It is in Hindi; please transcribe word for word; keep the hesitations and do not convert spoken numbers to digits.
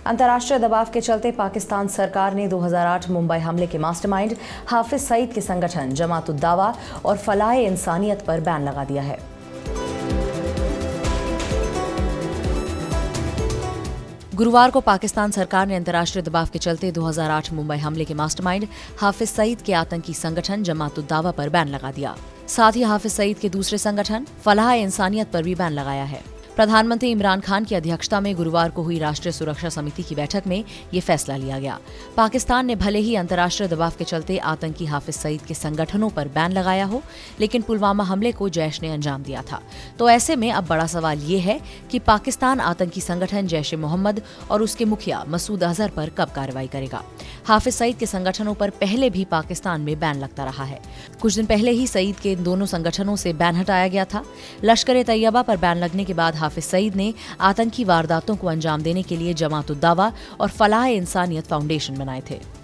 अंतर्राष्ट्रीय दबाव के चलते पाकिस्तान सरकार ने दो हज़ार आठ मुंबई हमले के मास्टरमाइंड हाफिज सईद के संगठन जमात उद दावा और फलाह इंसानियत पर बैन लगा दिया है। गुरुवार को पाकिस्तान सरकार ने अंतर्राष्ट्रीय दबाव के चलते दो हज़ार आठ मुंबई हमले के मास्टरमाइंड हाफिज सईद के आतंकी संगठन जमात उद दावा पर बैन लगा दिया। साथ ही हाफिज सईद के दूसरे संगठन फलाह इंसानियत पर भी बैन लगाया है। प्रधानमंत्री इमरान खान की अध्यक्षता में गुरुवार को हुई राष्ट्रीय सुरक्षा समिति की बैठक में ये फैसला लिया गया। पाकिस्तान ने भले ही अंतर्राष्ट्रीय दबाव के चलते आतंकी हाफिज सईद के संगठनों पर बैन लगाया हो, लेकिन पुलवामा हमले को जैश ने अंजाम दिया था। तो ऐसे में अब बड़ा सवाल ये है कि पाकिस्तान आतंकी संगठन जैश ए मोहम्मद और उसके मुखिया मसूद अजहर पर कब कार्रवाई करेगा। हाफिज सईद के संगठनों पर पहले भी पाकिस्तान में बैन लगता रहा है। कुछ दिन पहले ही सईद के इन दोनों संगठनों से बैन हटाया गया था। लश्कर ए तैयबा पर बैन लगने के बाद हाफिज सईद ने आतंकी वारदातों को अंजाम देने के लिए जमात उद दावा और फलाह इंसानियत फाउंडेशन बनाए थे।